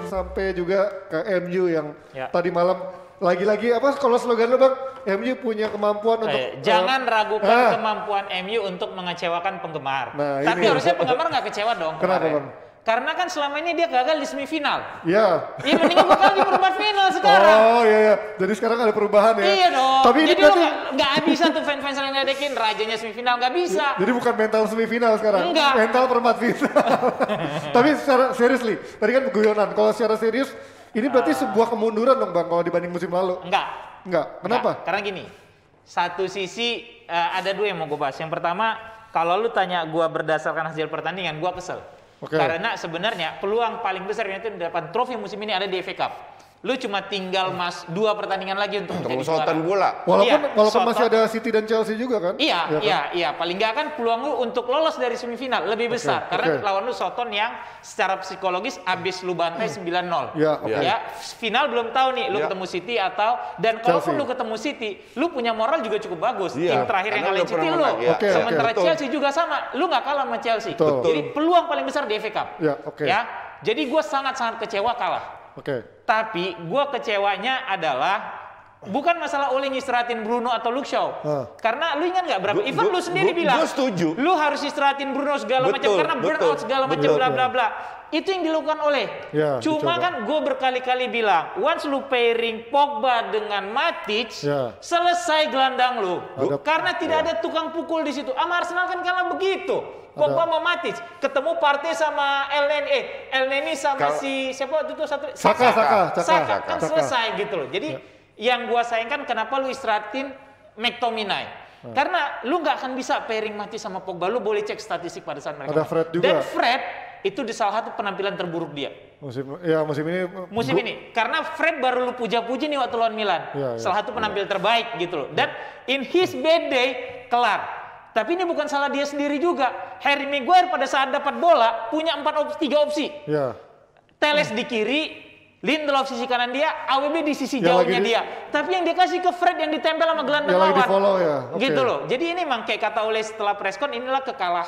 sampai juga ke MU yang tadi malam lagi-lagi apa kalau slogan lu Bang? MU punya kemampuan untuk jangan ragukan kemampuan MU untuk mengecewakan penggemar. Nah, tapi harusnya penggemar nggak kecewa dong. Kenapa kemarin. Bang? Karena kan selama ini dia gagal di semifinal. Iya. Iya mendingan bakal di perempat final sekarang. Oh iya. Jadi sekarang ada perubahan ya. Iya dong. Tapi jadi berarti... lo nggak bisa tuh fans-fans yang ngedekin rajanya semifinal, nggak bisa. Jadi bukan mental semifinal sekarang. Enggak. Mental perempat final. Tapi secara seriously, tadi kan guyonan. Kalau secara serius, ini berarti sebuah kemunduran dong Bang kalau dibanding musim lalu. Enggak. Kenapa? Enggak. Karena gini, satu sisi ada dua yang mau gue bahas. Yang pertama, kalau lu tanya gue berdasarkan hasil pertandingan, gue kesel. Karena sebenarnya peluang paling besar itu dapat trofi musim ini ada di FA Cup. Lu cuma tinggal 2 pertandingan lagi untuk menjadi juara. Bola. Walaupun masih ada City dan Chelsea juga kan? Iya. Paling nggak kan peluang lu untuk lolos dari semifinal lebih besar. Karena lawan lu Soton yang secara psikologis abis lu bantai 9-0. Ya, final belum tahu nih lu ketemu City atau dan kalaupun lu ketemu City, lu punya moral juga cukup bagus. Tim terakhir yang kalian City lu. Sementara Chelsea juga sama, lu nggak kalah sama Chelsea. Jadi peluang paling besar di FA Cup. Ya. Jadi gue sangat-sangat kecewa kalah. Tapi gue kecewanya adalah bukan masalah Ole ngistirahatin Bruno atau Luke Shaw. Karena lu ingat nggak berapa? Even lu sendiri bilang, lu harus istirahatin Bruno segala macam karena burnout segala macam bla bla bla. Itu yang dilakukan Ole. Cuma kan gue berkali-kali bilang, once lu pairing Pogba dengan Matic, selesai gelandang lu. Karena tidak ada tukang pukul di situ. Sama Arsenal kan kalah begitu. Pogba sama Matic, ketemu Partey sama El Neni sama si siapa itu satu Saka kan selesai gitu loh. Jadi yang gua sayangkan kenapa lu istirahatin McTominay? Karena lu nggak akan bisa pairing Matic sama Pogba. Lu boleh cek statistik pada saat mereka. Ada Fred juga. Dan Fred itu di salah satu penampilan terburuk dia. Musim ini. Karena Fred baru lu puja-puji nih waktu lawan Milan. Salah satu penampil terbaik gitu loh. Dan in his bad day kelar. Tapi ini bukan salah dia sendiri juga. Harry Maguire pada saat dapat bola punya 3 opsi. Teles di kiri, Lindelof sisi kanan dia, AWB di sisi jauhnya dia. Tapi yang dikasih ke Fred yang ditempel sama gelandang lawan. Gitu loh. Jadi ini memang kayak kata Ole setelah preskon, inilah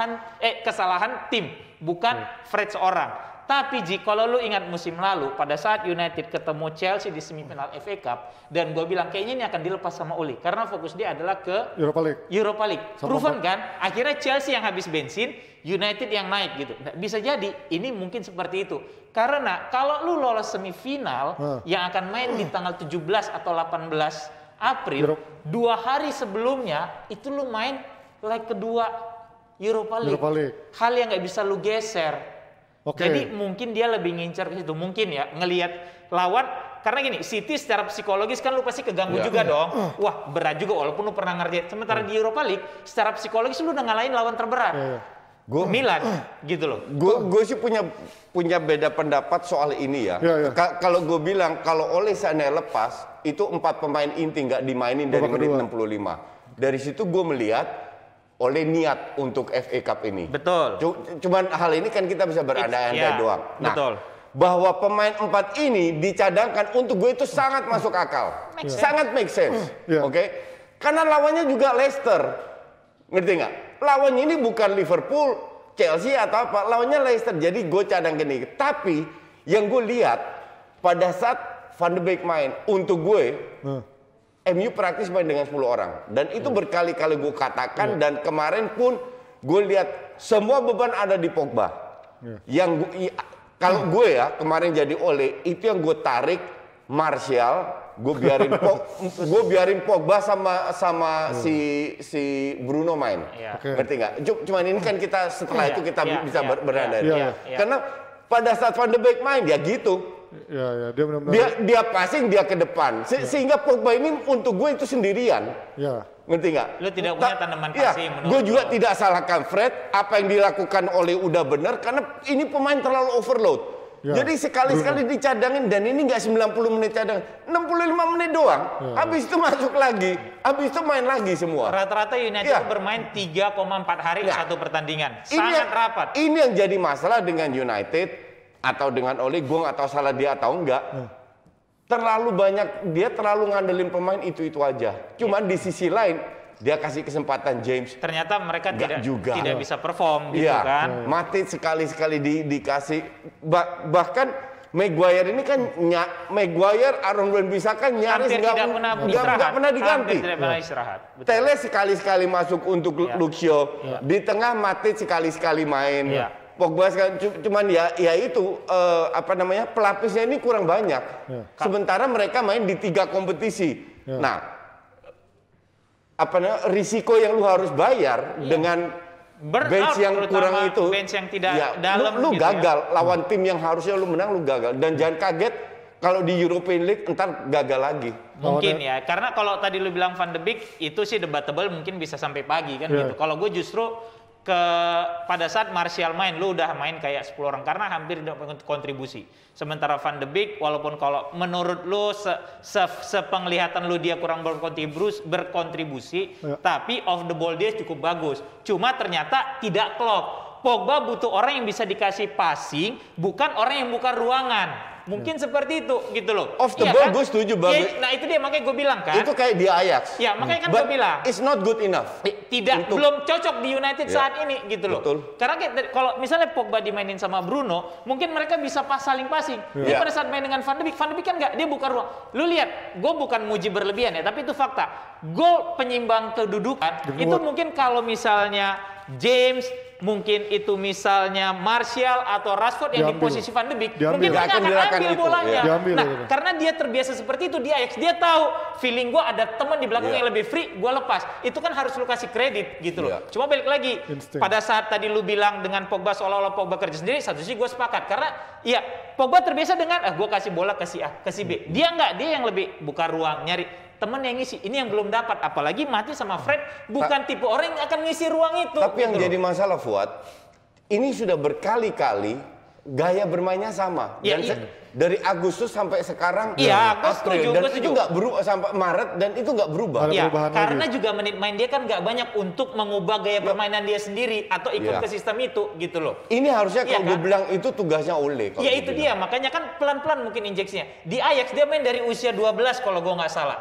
kesalahan tim, bukan Fred seorang. Tapi kalau lu ingat musim lalu pada saat United ketemu Chelsea di semifinal FA Cup dan gue bilang kayaknya ini akan dilepas sama Ole karena fokus dia adalah ke Europa League. Proven kan? Akhirnya Chelsea yang habis bensin, United yang naik gitu. Nah, bisa jadi ini mungkin seperti itu. Karena kalau lu lolos semifinal yang akan main di tanggal 17 atau 18 April, 2 hari sebelumnya itu lu main leg kedua Europa League. Hal yang nggak bisa lu geser. Jadi mungkin dia lebih ngincer ke situ, mungkin ya ngelihat lawan karena gini, City secara psikologis kan lu pasti keganggu juga dong. Wah, berat juga walaupun lu pernah ngerjain. Sementara di Europa League secara psikologis lu udah ngalahin lawan terberat. Milan gitu loh. Gue sih punya beda pendapat soal ini ya. Kalau gue bilang kalau Ole seandainya lepas itu 4 pemain inti nggak dimainin dari menit 65. Dari situ gue melihat Ole niat untuk FA Cup ini. Betul. Cuman hal ini kan kita bisa berandai-andai doang. Nah, bahwa pemain 4 ini dicadangkan untuk gue itu sangat masuk akal. Sangat make sense. Karena lawannya juga Leicester. Ngerti nggak? Lawannya ini bukan Liverpool, Chelsea atau apa. Lawannya Leicester. Jadi gue cadang gini. Tapi yang gue lihat pada saat Van de Beek main untuk gue MU praktis main dengan 10 orang. Dan itu berkali-kali gue katakan dan kemarin pun gue lihat semua beban ada di Pogba. Yang kalau gue ya kemarin jadi Ole itu yang gue tarik Martial, gue biarin Pogba sama si Bruno main. Ngerti nggak? Cuman ini kan kita setelah itu kita bisa berandai. Karena pada saat Van de Beek main dia gitu. Dia benar-benar dia passing dia ke depan sehingga Pogba ini untuk gue itu sendirian. Ngerti nggak? Lu tidak punya tanaman passing. Gue juga tidak salahkan Fred apa yang dilakukan oleh udah benar karena ini pemain terlalu overload. Jadi sekali-sekali dicadangin dan ini nggak 90 menit cadang, 65 menit doang. Habis itu masuk lagi, habis itu main lagi semua. Rata-rata United bermain 3,4 hari satu pertandingan. Sangat rapat. Ini yang jadi masalah dengan United atau dengan Ole, gue nggak tahu salah dia atau enggak. Terlalu banyak, dia terlalu ngandelin pemain itu aja. Cuman di sisi lain, dia kasih kesempatan James. Ternyata mereka tidak bisa perform gitu kan. Matic sekali-sekali dikasih. Bahkan Maguire ini kan Maguire, Aaron Wan-Bissaka nyaris nggak pernah diganti. Telles sekali-sekali masuk untuk Luxio, di tengah Matic sekali-sekali main. Pogba cuman ya itu pelapisnya ini kurang banyak. Sementara mereka main di 3 kompetisi. Nah, risiko yang lu harus bayar dengan bench yang kurang itu, bench yang tidak dalam, lu gagal lawan tim yang harusnya lu menang, lu gagal. Dan jangan kaget kalau di European League entar gagal lagi. Mungkin ya, karena kalau tadi lu bilang Van de Beek itu sih debatable, mungkin bisa sampai pagi kan gitu. Kalau gue justru pada saat Martial main, lu udah main kayak 10 orang karena hampir tidak kontribusi. Sementara Van de Beek, walaupun kalau menurut lu sepenglihatan lu dia kurang berkontribusi, tapi off the ball dia cukup bagus. Cuma ternyata tidak klop. Pogba butuh orang yang bisa dikasih passing, bukan orang yang buka ruangan. Mungkin seperti itu gitu loh. Off the ball gue setuju banget. Nah itu dia, makanya gue bilang kan. Itu kayak di Ajax. Ya makanya kan gue bilang. It's not good enough. Belum cocok di United saat ini gitu loh. Betul. Karena kalau misalnya Pogba dimainin sama Bruno, mungkin mereka bisa saling passing. Dia pada saat main dengan Van de Beek kan enggak, dia buka ruang. Lu lihat, gue bukan muji berlebihan ya, tapi itu fakta. Gol penyimbang kedudukan itu mungkin kalau misalnya James, mungkin itu misalnya Martial atau Rashford yang di posisi Van de Beek, mungkin mereka akan ambil bolanya. Karena dia terbiasa seperti itu di Ajax, dia tahu feeling gue ada teman di belakang yang lebih free, gue lepas. Itu kan harus lu kasih kredit gitu loh. Cuma balik lagi, pada saat tadi lu bilang dengan Pogba seolah-olah Pogba kerja sendiri, satu sih gue sepakat. Karena ya Pogba terbiasa dengan gue kasih bola ke si A, ke si B. Dia enggak, dia yang lebih buka ruang, nyari temen yang ngisi. Ini yang belum dapat, apalagi Mati sama Fred bukan tipe orang yang akan ngisi ruang itu. Tapi yang jadi masalah Fuad, ini sudah berkali-kali gaya bermainnya sama. Dan dari Agustus sampai sekarang April, dan itu nggak berubah sampai Maret, dan itu nggak berubah. Karena juga menit main dia kan nggak banyak untuk mengubah gaya permainan dia sendiri atau ikut ke sistem itu gitu loh. Ini harusnya kalau gue bilang itu tugasnya Ole. Ya itu dia, makanya kan pelan-pelan mungkin injeksinya. Di Ajax dia main dari usia 12 kalau gue nggak salah.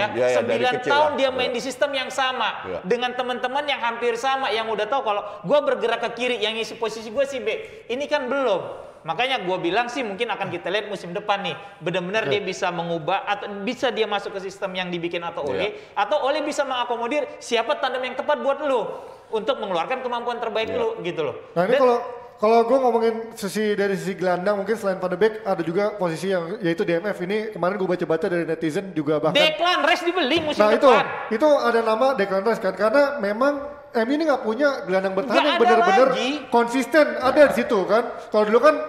9 tahun dia main di sistem yang sama dengan teman-teman yang hampir sama, yang udah tahu kalau gue bergerak ke kiri, yang ngisi posisi gue si B. Ini kan belum. Makanya gue bilang sih mungkin akan kita lihat musim depan nih, benar-benar dia bisa mengubah atau bisa dia masuk ke sistem yang dibikin atau Ole, atau Ole bisa mengakomodir siapa tandem yang tepat buat lu untuk mengeluarkan kemampuan terbaik lu gitu loh. Nah ini kalau gue ngomongin dari sisi gelandang, mungkin selain Van de Beek ada juga posisi yang yaitu DMF. Ini kemarin gue baca-baca dari netizen juga bahkan Declan Rice dibeli musim depan. Itu ada nama Declan Rice kan, karena memang MU ini nggak punya gelandang bertahan yang benar-benar konsisten ada di situ kan. Kalau dulu kan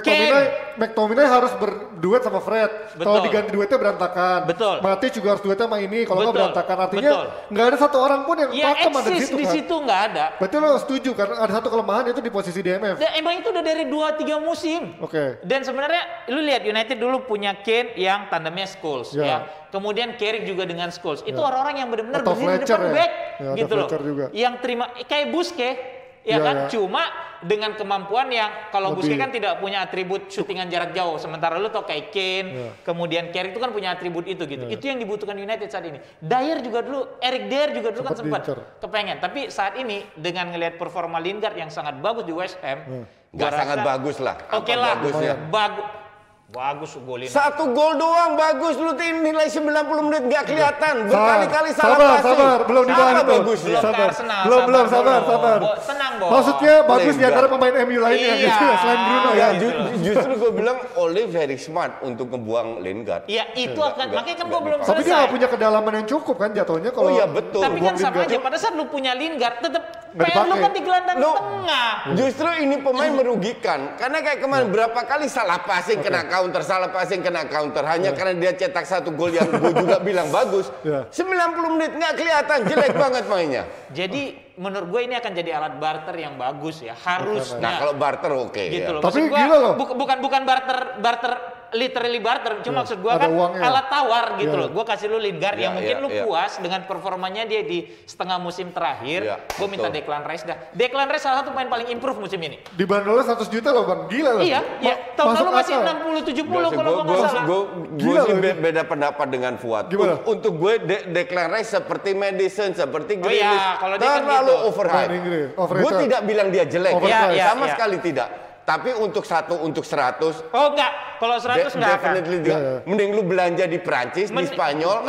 McTominay harus berduet sama Fred. Kalau diganti duetnya berantakan. Mati juga harus duetnya sama ini. Kalau nggak berantakan, artinya nggak ada satu orang pun yang pakem ada di situ. Di situ nggak ada. Berarti lo setuju karena ada satu kelemahan itu di posisi DMF. Emang itu udah dari 2-3 musim. Dan sebenarnya lu lihat United dulu punya Kane yang tandemnya Scholes ya. Kemudian Carrick juga dengan Scholes. Itu orang-orang yang benar-benar berdiri di depan back gitu loh. Yang terima kayak Busquets. Kan cuma dengan kemampuan yang kalau Busquets kan tidak punya atribut syutingan jarak jauh, sementara lu tau kayak Kane, kemudian Carrick itu kan punya atribut itu gitu. Itu yang dibutuhkan United saat ini. Dyer juga dulu, Eric Dyer juga dulu kan sempat kepengen, tapi saat ini dengan ngelihat performa Lingard yang sangat bagus di West Ham, nggak sangat bagus lah. Oke lah, bagus golin. 1 gol doang bagus, lu nilai 90 menit nggak kelihatan. Berkali-kali salah passing. Sabar, belum dibahas itu. Belum, sabar. Tenang, Bos. Maksudnya bagus di antara pemain MU lainnya gitu, selain Bruno ya. Justru gue bilang Ole very smart untuk ngebuang Lingard. Iya, itu akan makanya kan gue belum selesai. Tapi dia nggak punya kedalaman yang cukup kan jatuhnya kalau. Oh iya betul. Tapi kan sama aja pada saat lu punya Lingard tetap PR lu kan di gelandang tengah. Justru ini pemain merugikan karena kayak kemarin berapa kali salah passing kena counter hanya karena dia cetak 1 gol yang gue juga bilang bagus. 90 menit nggak kelihatan, jelek banget mainnya. Jadi menurut gue ini akan jadi alat barter yang bagus ya, harusnya. Nah kalau barter oke. Gitu loh. Tapi gua, gila loh. Bukan barter literally barter, cuma maksud gue kan alat tawar gitu loh. Gue kasih lu Lingard yang mungkin lu puas dengan performanya dia di setengah musim terakhir. Gue minta Declan Rice dah. Declan Rice salah satu pemain paling improve musim ini. Dibanderolnya 100 juta loh Bang, gila loh. Iya. Tahun lalu masih 60-70 kalau gue nggak salah. Gue sih beda pendapat dengan Fuad. Untuk gue Declan Rice seperti Madison, seperti Grealish, kalau dia kan terlalu overhype. Gue tidak bilang dia jelek, sama sekali tidak. Tapi untuk 1 untuk 100. Oh enggak, kalau 100 enggak akan. Mending lu belanja di Prancis, di Spanyol,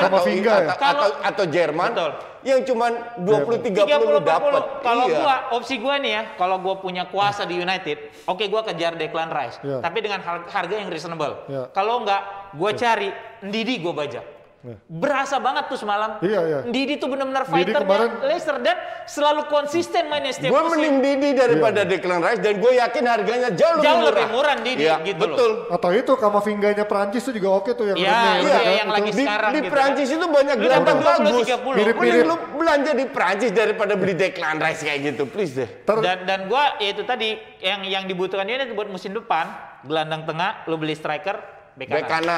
atau Jerman. Betul. Yang cuman 20-30 dapat. Kalau opsi gua nih ya, kalau gua punya kuasa di United, oke gua kejar Declan Rice. Tapi dengan harga yang reasonable. Kalau enggak, gua cari Ndidi gua bajak. Berasa banget tuh semalam. Ndidi tuh benar-benar fighternya Leicester dan selalu konsisten mainnya setiap musim. Gue mending Ndidi daripada Declan Rice dan gue yakin harganya jauh lebih murah Ndidi gitu betul. Loh. Atau itu Kamavinganya Prancis tuh juga oke tuh yang yang lagi sekarang di Prancis itu banyak gelandang bagus. Mending lu belanja di Prancis daripada beli Declan Rice kayak gitu, please deh. Dan gue itu tadi yang dibutuhkan ini buat musim depan, gelandang tengah, lu beli striker. Bek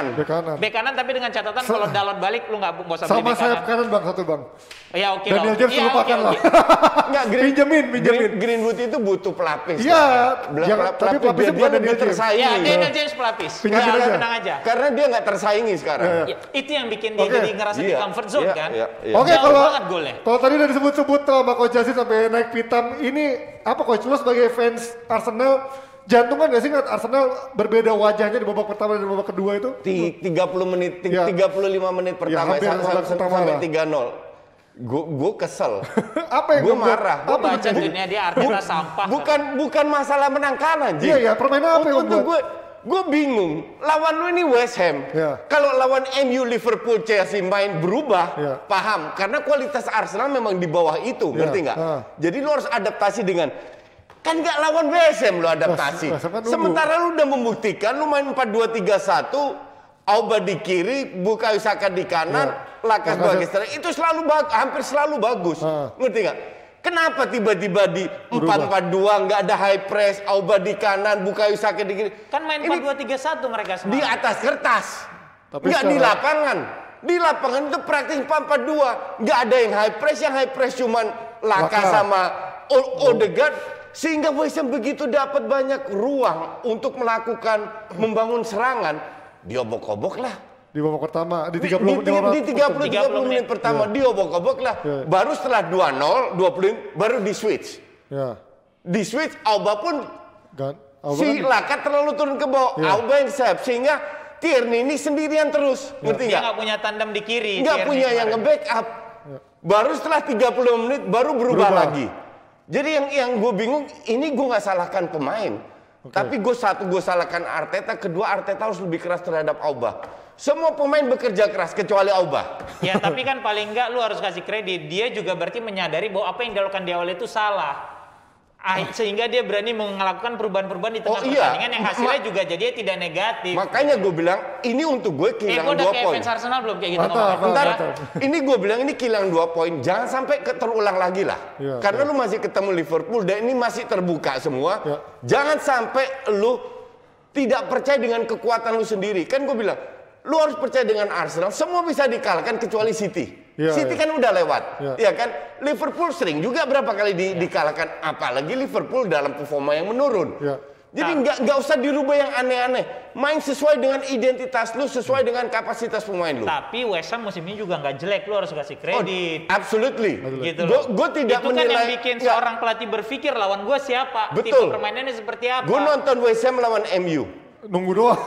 kanan tapi dengan catatan kalau Dalot balik lu nggak usah beli sama sayap kanan bang satu bang. Ya oke. Daniel James lupakan lah. Nggak pinjemin. Greenwood itu butuh pelapis. Iya. Tapi pelapisnya bukan Daniel James. Ya Daniel James pelapis. Tenang aja. Karena dia nggak tersaingi sekarang. Itu yang bikin dia jadi ngerasa di comfort zone kan. Oke kalau tadi udah disebut-sebut sama Coach Jasin sampai naik pitam ini apa Coach lu sebagai fans Arsenal? Jantungan gak sih nggak Arsenal berbeda wajahnya di babak pertama dan babak kedua itu? 30 menit, 35 menit pertama sampai 3-0. Gue kesel. Apa yang gue marah? Gue baca dunia dia Arteta sampah. Bukan masalah menang kalah, Ji. Iya, permainan apa yang gue bingung. Lawan lu ini West Ham. Kalau lawan MU, Liverpool, Chelsea main berubah, paham? Karena kualitas Arsenal memang di bawah itu, ngerti nggak? Jadi lu harus adaptasi dengan kan nggak lawan West Ham lu adaptasi. Sementara lu udah membuktikan lu main 4-2-3-1, Auba di kiri, Bukayo Saka di kanan, Lakas sebagai striker. Itu hampir selalu bagus. Ngerti nggak? Kenapa tiba-tiba di 4-4-2 nggak ada high press, Auba di kanan, Bukayo Saka di kiri? Kan main 4-2-3-1 mereka semua. Di atas kertas. Nggak di lapangan. Di lapangan itu praktis 4-4-2. Nggak ada yang high press cuman Lakas sama Odegaard. Sehingga West Ham begitu dapat banyak ruang untuk membangun serangan, diobok-obok lah. Di babak pertama, di 30 menit pertama diobok-obok lah. Baru setelah 2-0, 20 baru di switch. Di switch, Auba pun si Lakat terlalu turun ke bawah. Auba yang save, sehingga Tierney ini sendirian terus. Ngerti nggak? Dia nggak punya tandem di kiri. Nggak punya yang nge-backup. Baru setelah 30 menit baru berubah lagi. Jadi yang gue bingung, ini gue nggak salahkan pemain. Tapi gue salahkan Arteta, kedua Arteta harus lebih keras terhadap Auba. Semua pemain bekerja keras kecuali Auba. Ya tapi kan paling enggak lu harus kasih kredit. Dia juga berarti menyadari bahwa apa yang dilakukan di awal itu salah. Sehingga dia berani melakukan perubahan-perubahan di tengah pertandingan yang hasilnya juga jadi tidak negatif. Makanya gue bilang ini untuk gue kehilangan 2 poin. Udah kayak fans Arsenal belum kayak gitu ini gue bilang ini kehilangan 2 poin. Jangan sampai terulang lagi lah. Karena lu masih ketemu Liverpool dan ini masih terbuka semua. Jangan sampai lu tidak percaya dengan kekuatan lu sendiri. Kan gue bilang lu harus percaya dengan Arsenal. Semua bisa dikalahkan kecuali City. City kan udah lewat, ya kan? Liverpool sering juga berapa kali dikalahkan, apalagi Liverpool dalam performa yang menurun. Jadi nggak usah dirubah yang aneh-aneh. Main sesuai dengan identitas lu, sesuai dengan kapasitas pemain lu. Tapi West Ham musim ini juga nggak jelek, lu harus kasih kredit. Absolutely. Gitu loh. Gue tidak itu menilai. Itu kan yang bikin seorang pelatih berpikir lawan gue siapa, tipe permainannya seperti apa. Gue nonton West Ham lawan MU. Nunggu doang.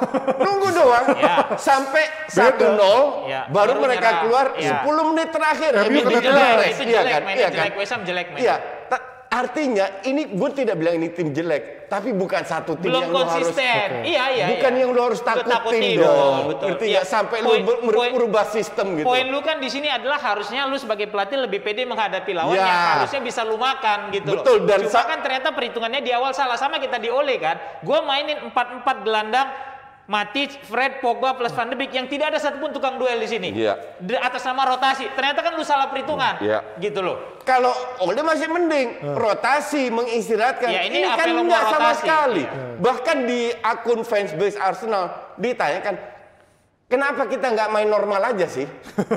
Sampai 1-0 baru mereka keluar 10 menit terakhir. Itu jelek mainnya jelek. West Ham jelek mainnya. Artinya ini gue tidak bilang ini tim jelek, tapi bukan satu tim belum yang lu harus bukan yang lu harus takutin dong. Ngerti nggak? Sampai lu merubah sistem gitu. Poin lu kan di sini adalah harusnya lu sebagai pelatih lebih pede menghadapi lawan yang harusnya bisa lu makan gitu. Betul, dan cuma kan ternyata perhitungannya di awal salah, sama kita di Ole kan. Gue mainin 4-4 gelandang, Matic, Fred, Pogba plus Van de Beek yang tidak ada satupun tukang duel di sini. Atas nama rotasi. Ternyata kan lu salah perhitungan. Gitu loh. Kalau Ole masih mending rotasi mengistirahatkan. Ini kan enggak sama sekali. Bahkan di akun fansbase Arsenal ditanyakan, kenapa kita nggak main normal aja sih?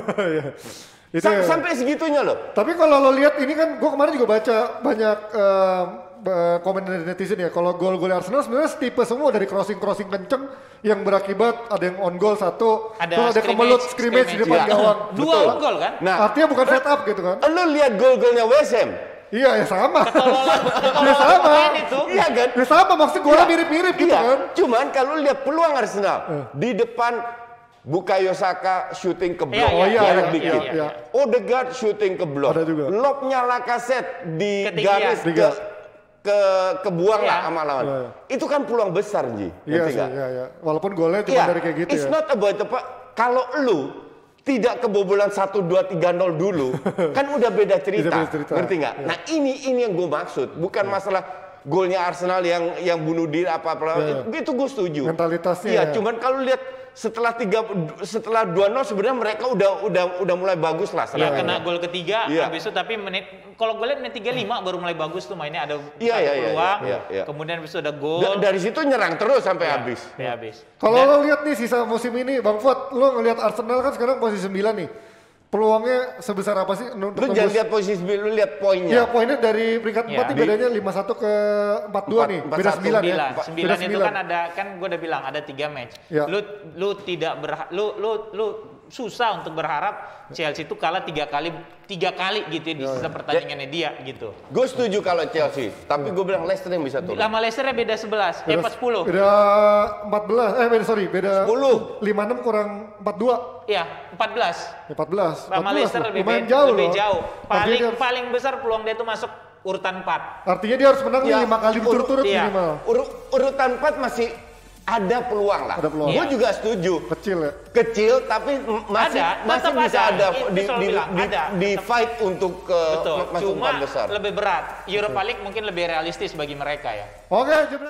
Sampai segitunya loh. Tapi kalau lo lihat ini kan, gue kemarin juga baca banyak komen dari netizen ya. Kalau gol-gol Arsenal sebenarnya tipe semua, dari crossing kenceng yang berakibat ada yang on goal satu, ada kemelut scrimmage di depan gawang. Dua on goal kan? Nah, artinya bukan set up gitu kan? Lo lihat gol-golnya West Ham. Iya, ya sama. Ya sama. Iya kan? Ya sama, maksudnya golnya mirip-mirip gitu kan. Cuman kalau lihat peluang Arsenal di depan Bukayo Saka shooting ke blok, Odegaard shooting ke blok, lob-nya Lacazette di garis kebuang lah sama lawan. Itu kan peluang besar, Ji. Iya. Walaupun golnya cuma dari kayak gitu it's not about kalau lu tidak kebobolan 1-2-3-0 dulu, kan udah beda cerita. Ngerti nggak? Nah ini yang gue maksud, bukan masalah golnya Arsenal yang bunuh diri apa-apa. Itu gue setuju. Mentalitasnya. Iya, cuman kalau lihat setelah 2-0 sebenarnya mereka udah mulai bagus lah. Ya kena gol ketiga habis itu, tapi kalau gue lihat menit 35 baru mulai bagus tuh mainnya, ada peluang. Kemudian habis itu ada gol. Dari situ nyerang terus sampai habis. Kalau lo lihat nih sisa musim ini, Bang Fuad, lo ngelihat Arsenal kan sekarang posisi 9 nih. Peluangnya sebesar apa sih? Lu jangan lihat posisi, lu lihat poinnya. Iya, poinnya dari peringkat 4 nih bedanya 51 ke 42 nih. Beda 9 ya. 9 itu kan ada, kan gue udah bilang ada 3 match. Ya. Lu tidak lu susah untuk berharap Chelsea itu kalah 3 kali gitu ya, di sisa pertandingannya dia gitu. Gue setuju kalau Chelsea, tapi gue bilang Leicester yang bisa turun. Lama Leicester beda 11, 10. Beda 14, beda 10. 56 kurang 42. Iya, 14. 14. Sama Leicester lebih jauh. Paling besar peluang dia tuh masuk urutan 4. Artinya dia harus menang 5 kali berturut-turut minimal. Urutan 4 masih ada peluang lah. Gue juga setuju. Kecil ya. Kecil tapi masih bisa ada di fight untuk masuk 4 besar. Lebih berat. Europa League mungkin lebih realistis bagi mereka ya. Oke.